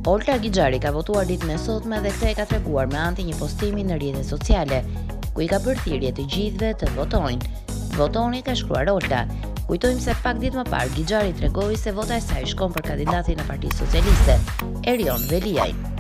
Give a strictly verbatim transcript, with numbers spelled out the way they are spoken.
Olta Gixhari ka votuar ditën e sotme dhe këtë e ka treguar me anë të një postimi në rrjetet sociale, ku i ka bërë thirrje të gjithëve të votojnë. Votoni, ka shkruar Olta. Kujtojmë se pak ditë më parë Gixhari tregoi se vota e saj shkon për kandidatin e Partisë Socialiste, Erion Veliaj.